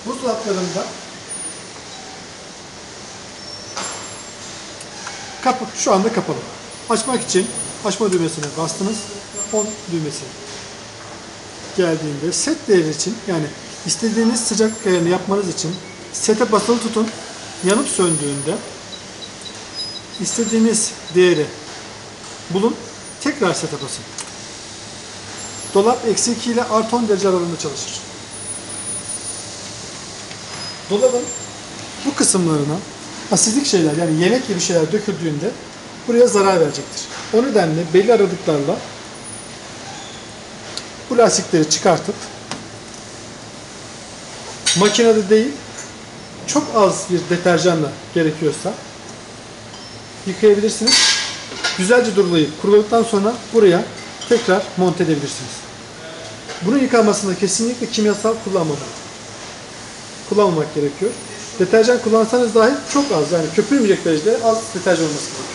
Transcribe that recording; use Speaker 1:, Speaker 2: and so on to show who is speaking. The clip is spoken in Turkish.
Speaker 1: Buzdolaplarında kapı şu anda kapalı. Açmak için açma düğmesine bastınız. On düğmesi geldiğinde set değeri için, yani istediğiniz sıcaklık ayarını yapmanız için sete basılı tutun. Yanıp söndüğünde istediğiniz değeri bulun. Tekrar sete basın. Dolap -2 ile +10 derece aralığında çalışır. Dolabın bu kısımlarına asitlik şeyler, yani yemek gibi şeyler döküldüğünde buraya zarar verecektir. O nedenle belli aralıklarla bu lastikleri çıkartıp makinede değil, çok az bir deterjanla gerekiyorsa yıkayabilirsiniz. Güzelce durulayıp kuruladıktan sonra buraya tekrar monte edebilirsiniz. Bunun yıkanmasında kesinlikle kimyasal kullanmamak gerekiyor. Deterjan kullansanız dahi çok az, yani köpürmeyecek derecede az deterjan olması gerekiyor.